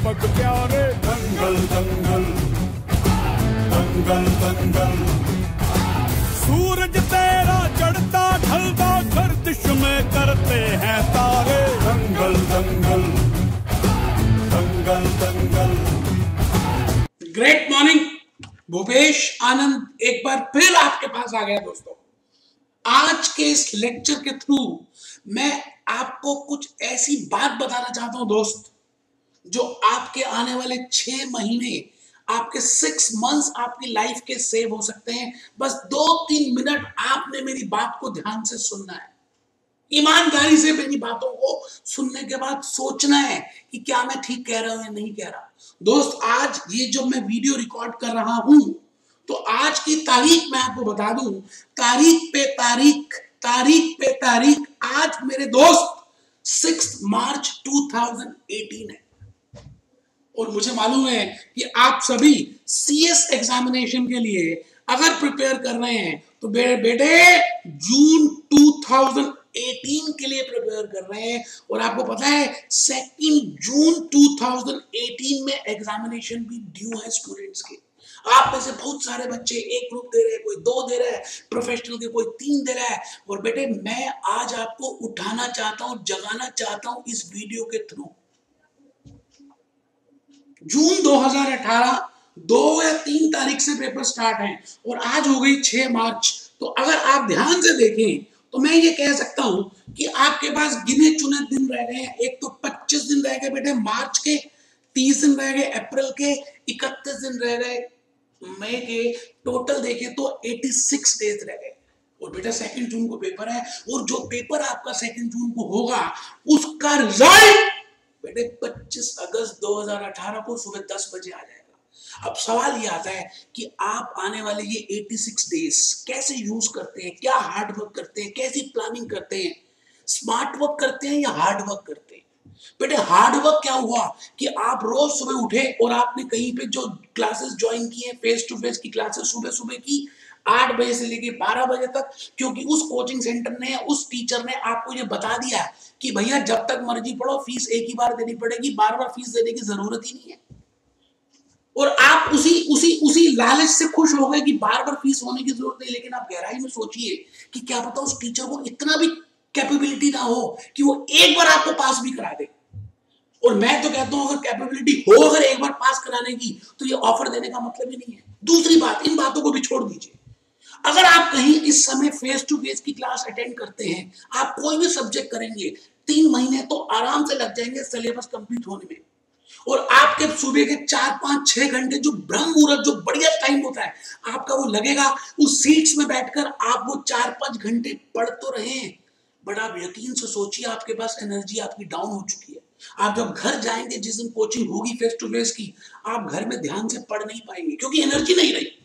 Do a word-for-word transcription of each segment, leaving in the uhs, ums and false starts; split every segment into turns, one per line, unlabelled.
अध्यापक प्यारे। दंगल दंगल दंगल दंगल, सूरज तेरा चढ़ता ढलता गर्दिश में करते हैं तारे। दंगल दंगल दंगल दंगल।
ग्रेट मॉर्निंग, भूपेश आनंद एक बार फिर आपके पास आ गया दोस्तों। आज के इस लेक्चर के थ्रू मैं आपको कुछ ऐसी बात बताना चाहता हूं दोस्त, जो आपके आने वाले छह महीने, आपके सिक्स मंथ्स आपकी लाइफ के सेव हो सकते हैं। बस दो तीन मिनट आपने मेरी बात को ध्यान से सुनना है, ईमानदारी से मेरी बातों को सुनने के बाद सोचना है कि क्या मैं ठीक कह रहा हूं या नहीं कह रहा। दोस्त, आज ये जो मैं वीडियो रिकॉर्ड कर रहा हूं, तो आज की तारीख मैं आपको बता दूं, तारीख पे तारीख तारीख पे तारीख आज मेरे दोस्त six March two thousand eighteen है। और मुझे मालूम है कि आप सभी सीएस एग्जामिनेशन के लिए अगर प्रिपेयर कर रहे हैं तो बे, बेटे जून टू थाउजेंड एटीन के लिए प्रिपेयर कर रहे हैं। और आपको पता है second June two thousand eighteen में एग्जामिनेशन भी ड्यू है स्टूडेंट्स के। आप में से बहुत सारे बच्चे एक ग्रुप दे रहे हैं, कोई दो दे रहा है, प्रोफेशनल के कोई तीन दे रहा है। और बेटे मैं आज आपको उठाना चाहता हूं, जगाना चाहता हूं इस वीडियो के थ्रू। जून दो हज़ार अठारह दो या तीन तारीख से पेपर स्टार्ट है और आज हो गई छह मार्च। तो अगर आप ध्यान से देखें तो मैं ये कह सकता हूं कि आपके पास गिने चुने दिन रह गए हैं। एक तो पच्चीस दिन रह गए बेटे मार्च के, तीस दिन रह गए अप्रैल के, इकतीस दिन रह गए मई के, टोटल देखें तो छियासी डेज रह गए। और बेटा सेकंड जून को पेपर है, और जो पेपर आपका सेकंड जून को होगा उसका रिजल्ट बेटे पच्चीस अगस्त दो हज़ार अठारह को सुबह दस बजे आ जाएगा। अब सवाल ये आता है कि आप आने वाले ये छियासी डेज कैसे यूज करते हैं, क्या हार्ड वर्क करते हैं, कैसी प्लानिंग करते हैं, स्मार्ट वर्क करते हैं या हार्ड वर्क करते हैं। बेटे हार्ड वर्क क्या हुआ कि आप रोज सुबह उठे और आपने कहीं पे जो क्लासेस ज्वाइन की है, फेस टू फेस की क्लासेस सुबह सुबह की आठ बजे से लेके बारह बजे तक, क्योंकि उस कोचिंग सेंटर ने, उस टीचर ने आपको ये बता दिया है कि भैया जब तक मर्जी पढ़ो, फीस एक ही बार देनी पड़ेगी, बार बार फीस देने की जरूरत ही नहीं है। और आप उसी उसी उसी लालच से खुश हो गए कि बार बार फीस होने की जरूरत नहीं। लेकिन आप गहराई में सोचिए कि क्या पता उस टीचर को इतना भी कैपेबिलिटी ना हो कि वो एक बार आपको पास भी करा दे। और मैं तो कहता हूं अगर कैपेबिलिटी हो अगर एक बार पास कराने की, तो ये ऑफर देने का मतलब ही नहीं है। दूसरी बात, इन बातों को भी छोड़ दीजिए। अगर आप कहीं इस समय फेस टू फेस की क्लास अटेंड करते हैं, आप कोई भी सब्जेक्ट करेंगे, तीन महीने तो आराम से लग जाएंगे सिलेबस कंप्लीट होने में। और आपके सुबह के चार पांच छह घंटे जो ब्रह्म मुहूर्त, जो बढ़िया टाइम होता है आपका, वो लगेगा उस सीट्स में बैठकर आप वो चार पांच घंटे पढ़ तो रहे हैं, बट आप यकीन से सोचिए आपके पास एनर्जी आपकी डाउन हो चुकी है। आप जब घर जाएंगे, जिस दिन कोचिंग होगी फेस टू फेस की, आप घर में ध्यान से पढ़ नहीं पाएंगे क्योंकि एनर्जी नहीं रही।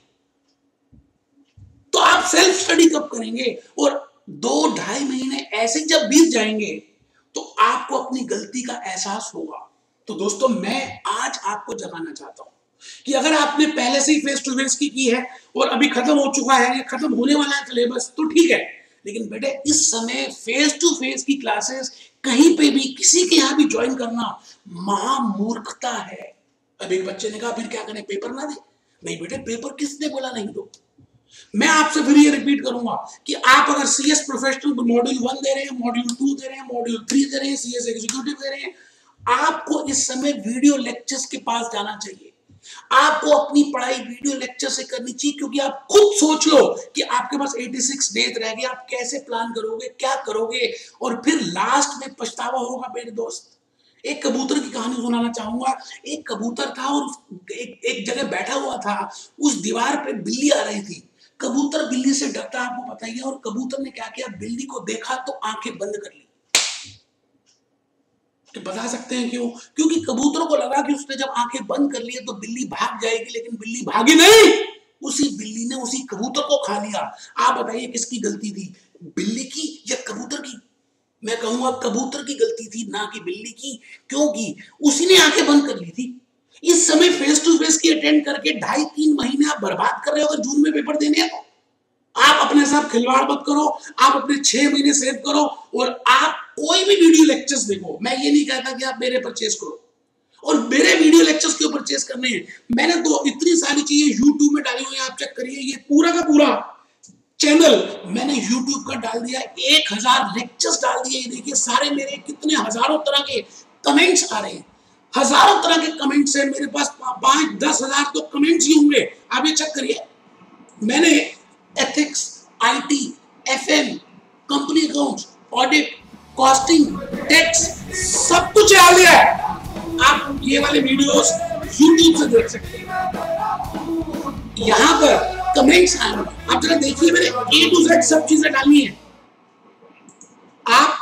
तो आप सेल्फ स्टडी कब करेंगे? और दो ढाई महीने ऐसे जब बीत जाएंगे तो आपको अपनी गलती का एहसास होगा। तो दोस्तों मैं आज आपको जगाना चाहता हूं कि अगर आपने पहले से ही फेस टू फेस की की है और अभी खत्म हो चुका है या खत्म होने वाला है सिलेबस, तो ठीक है। लेकिन बेटे इस समय फेस टू फेस की क्लासेस कहीं पे भी किसी के यहाँ भी ज्वाइन करना महामूर्खता है। अब एक बच्चे ने कहा फिर क्या करें, पेपर ना दे? नहीं बेटे, पेपर किसने बोला नहीं दो। मैं आपसे फिर ये रिपीट करूंगा कि आप अगर सीएस प्रोफेशनल मॉड्यूल वन दे रहे हैं, मॉड्यूल टू दे रहे हैं, मॉड्यूल थ्री दे रहे हैं, सीएस एग्जीक्यूटिव दे रहे हैं, आपको इस समय वीडियो लेक्चर्स के पास जाना चाहिए। आपको अपनी पढ़ाई वीडियो लेक्चर से करनी चाहिए, क्योंकि आप खुद सोच लो कि आपके पास छियासी डेज रह गए, आप कैसे प्लान करोगे, क्या करोगे, और फिर लास्ट में पछतावा होगा। मेरे दोस्त, एक कबूतर की कहानी सुनाना चाहूंगा। एक कबूतर था और एक, एक जगह बैठा हुआ था, उस दीवार पे बिल्ली आ रही थी। कबूतर बिल्ली से डरता, आपको पता ही है। और कबूतर ने क्या किया, बिल्ली को देखा तो आंखें बंद कर ली। तो बता सकते हैं क्यों? क्योंकि कबूतर को लगा कि उसने जब आंखें बंद कर ली तो बिल्ली भाग जाएगी, लेकिन बिल्ली भागी नहीं, उसी बिल्ली ने उसी कबूतर को खा लिया। आप बताइए किसकी गलती थी, बिल्ली की या कबूतर की? मैं कहूंगा कबूतर की गलती थी, ना कि बिल्ली की, क्योंकि उसी ने आंखें बंद कर ली थी। इस समय फेस टू फेस की अटेंड करके ढाई तीन महीने आप बर्बाद कर रहे हो। अगर जून में पेपर देने हैं तो आप अपने साथ खिलवाड़ मत करो, आप अपने छह महीने सेव करो और आप कोई भी वीडियो लेक्चर्स देखो। मैं ये नहीं कहता कि आप मेरे परचेस करो, और मेरे वीडियो परचेस करने हैं। मैंने तो इतनी सारी चीजें यूट्यूब में डाली हुई हैं, आप चेक करिए, ये पूरा का पूरा चैनल मैंने यूट्यूब का डाल दिया, एक हजार लेक्चर्स डाल दिए। देखिए सारे मेरे कितने हजारों तरह के कमेंट्स आ रहे हैं, हजारों तरह के कमेंट्स हैं मेरे पास, पांच दस हजार तो कमेंट्स ही होंगे। आप ये चेक करिए, मैंने ethics, IT, FM, company accounts, audit, costing, tax सब कुछ डाल दिया है। आप ये वाले वीडियोस यूट्यूब से देख सकते हैं। यहां पर कमेंट्स आएंगे, आप जरा देखिए, मैंने ए टू जेड सब चीजें डाली हैं। आप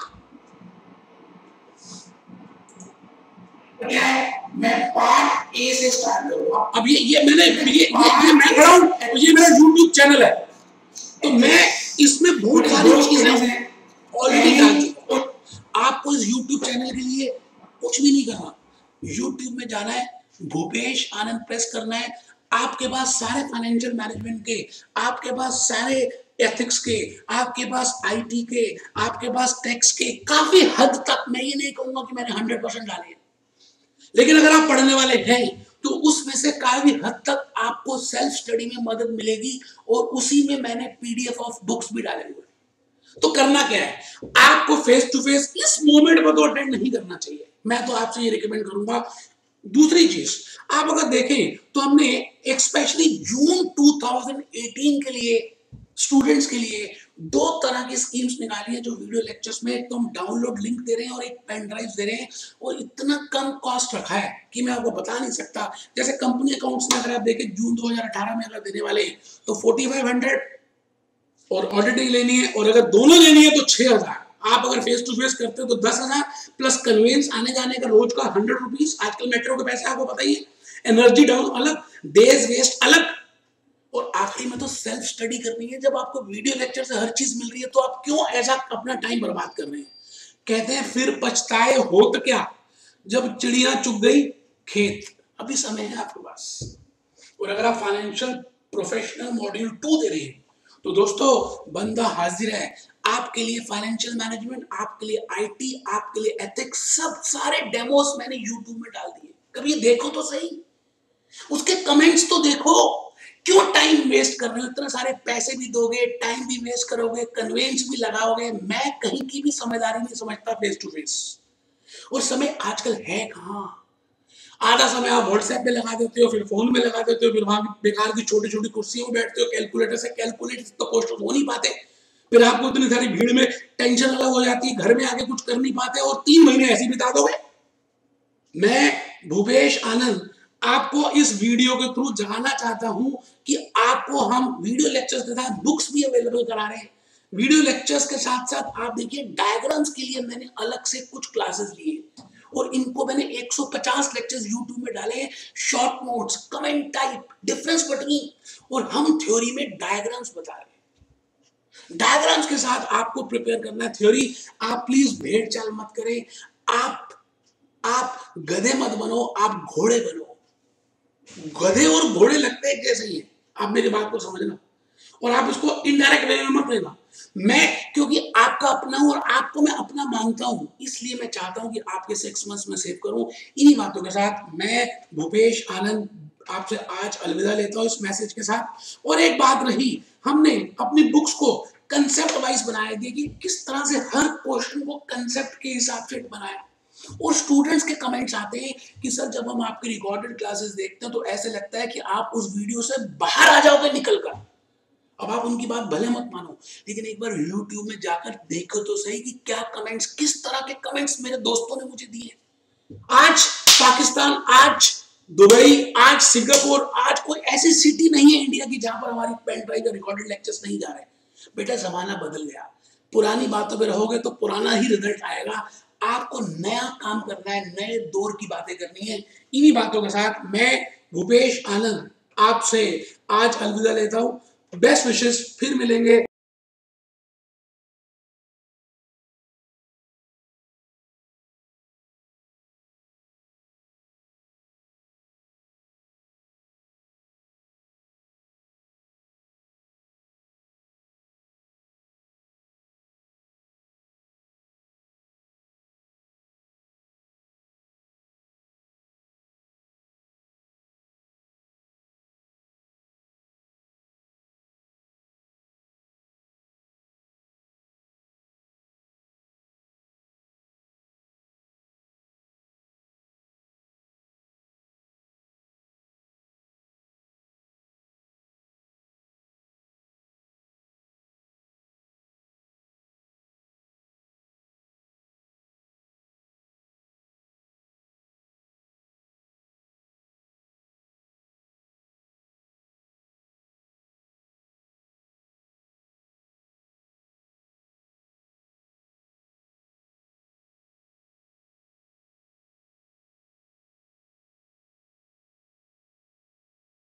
मैं पार्ट ए से स्टार्ट करूंगा। अब ये ये मैंने ये ये, ये मैं खड़ा हूं, ये मेरा यूट्यूब चैनल है, तो मैं इसमें बहुत सारी चीजें ऑलरेडी डाल चुका हूं। आपको इस यूट्यूब चैनल के लिए कुछ भी नहीं करना, यूट्यूब में जाना है, भूपेश आनंद प्रेस करना है, आपके पास सारे फाइनेंशियल मैनेजमेंट के, आपके पास सारे एथिक्स के, आपके पास आईटी के, आपके पास टैक्स के, काफी हद तक, मैं ये नहीं कहूंगा कि मैंने हंड्रेड परसेंट डाले हैं, लेकिन अगर आप पढ़ने वाले हैं तो उसमें से काफी हद तक आपको सेल्फ स्टडी में मदद मिलेगी, और उसी में मैंने पीडीएफ ऑफ बुक्स भी डाले हुए। तो करना क्या है, आपको फेस टू फेस इस मोमेंट पर तो अटेंड नहीं करना चाहिए, मैं तो आपसे ये रिकमेंड करूंगा। दूसरी चीज, आप अगर देखें तो हमने एक स्पेशली जून दो हज़ार अठारह के लिए स्टूडेंट्स के लिए दो तरह की स्कीम्स निकाली है, जो वीडियो लेक्चर्स में एक तो हम डाउनलोड लिंक दे रहे हैं और एक पेन ड्राइव दे रहे हैं, और इतना कम कॉस्ट रखा है कि मैं आपको बता नहीं सकता। जैसे कंपनी अकाउंट्स में अगर आप देखें जून दो हज़ार अठारह में अगर देने वाले हैं तो फोर्टी फाइव हंड्रेड और ऑडिटिंग लेनी है, और अगर दोनों लेनी है तो छह हजार। आप अगर फेस टू फेस करते हो तो दस हजार प्लस कन्वेंस आने जाने का रोज का हंड्रेड रुपीज। आजकल मेट्रो के पैसे आपको पता ही है, एनर्जी डाउन अलग, डेज वेस्ट अलग, और आखिरी में तो सेल्फ स्टडी करनी है। जब आपको वीडियो लेक्चर से हर चीज मिल रही है तो आप क्यों ऐसा अपना टाइम बर्बाद कर रहे हैं। कहते हैं फिर पछताए हो तो क्या, जब चिड़िया चुग गई खेत। अभी समय है आपके पास, और अगर आप फाइनेंशियल प्रोफेशनल मॉड्यूल टू दे रहे हैं तो दोस्तों बंदा हाजिर है आपके लिए। फाइनेंशियल मैनेजमेंट, आपके लिए आईटी, आपके लिए एथिक्स, सब सारे डेमोस मैंने यूट्यूब में डाल दिए। कभी देखो तो सही, उसके कमेंट्स तो देखो। क्यों टाइम वेस्ट कर रहे हो, इतना सारे पैसे भी दोगे, टाइम भी वेस्ट करोगे, कन्वेंस भी लगाओगे। मैं कहीं की भी समझदारी नहीं समझता फेस टू फेस, और समय आजकल है कहाँ। आधा समय आप व्हाट्सएप पे लगा देते हो, फिर फोन में लगा देते हो, फिर वहां बेकार की छोटी छोटी कुर्सियों में बैठते हो, कैलकुलेटर से कैलकुलेट तो क्वेश्चन हो नहीं पाते, फिर आपको इतनी सारी भीड़ में टेंशन अलग हो जाती है, घर में आके कुछ कर नहीं पाते, और तीन महीने ऐसे बिता दोगे। मैं भूपेश आनंद आपको इस वीडियो के थ्रू जगाना चाहता हूं कि आपको हम वीडियो लेक्चर्स के साथ बुक्स भी अवेलेबल करा रहे हैं। वीडियो लेक्चर्स के साथ साथ आप देखिए डायग्राम्स के लिए मैंने अलग से कुछ क्लासेस लिए, और इनको मैंने एक सौ पचास लेक्चर्स यूट्यूब में डाले हैं, short notes, comment type, difference between, और हम थ्योरी में डायग्राम्स बता रहे हैं। डायग्राम्स के साथ आपको प्रिपेयर करना है थ्योरी। आप प्लीज भेड़ चाल मत करें, आप आप गधे मत बनो, आप घोड़े बनो। गधे और घोड़े लगते हैं कैसे ही, आप मेरी बात को समझना, और आप इसको इनडायरेक्ट वे में मत लेना। मैं क्योंकि आपका अपना हूं और आपको मैं अपना मानता हूं, इसलिए मैं चाहता हूं कि आपके सिक्स मंथ्स में सेव करूं। इन्हीं बातों के साथ मैं भूपेश आनंद आपसे आज अलविदा लेता हूं इस मैसेज के साथ। और एक बात रही, हमने अपनी बुक्स को कंसेप्ट वाइज बनाया, देखिए किस तरह से हर क्वेश्चन को कंसेप्ट के हिसाब से बनाया। और स्टूडेंट्स के कमेंट्स आते हैं कि सर जब हम आपकी रिकॉर्डेड क्लासेस देखते हैं तो ऐसे लगता है कि आप उस वीडियो से बाहर आ जाओगे निकल कर। अब आप उनकी बात भले मत मानो, लेकिन एक बार यूट्यूब में जाकर देखो तो सही कि क्या कमेंट्स, किस तरह के कमेंट्स मेरे दोस्तों ने मुझे दिए। आज पाकिस्तान, आज दुबई, आज सिंगापुर, आज कोई ऐसी सिटी नहीं है इंडिया की जहां पर हमारी पेन ड्राइव या रिकॉर्डेड लेक्चर्स नहीं जा रहे। बेटा जमाना बदल गया, पुरानी बातों पे रहोगे तो पुराना ही रिजल्ट आएगा। आपको नया काम करना है, नए दौर की बातें करनी है। इन्हीं बातों के साथ मैं भूपेश आनंद आपसे आज अलविदा लेता हूं। बेस्ट विशेस, फिर मिलेंगे